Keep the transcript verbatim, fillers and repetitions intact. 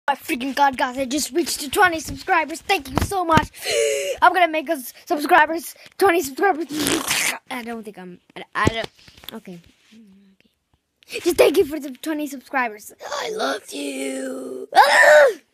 My freaking god, guys, I just reached to twenty subscribers. Thank you so much. I'm gonna make us subscribers, twenty subscribers. I don't think I'm, I, I don't, okay. okay. Just thank you for the twenty subscribers. I love you.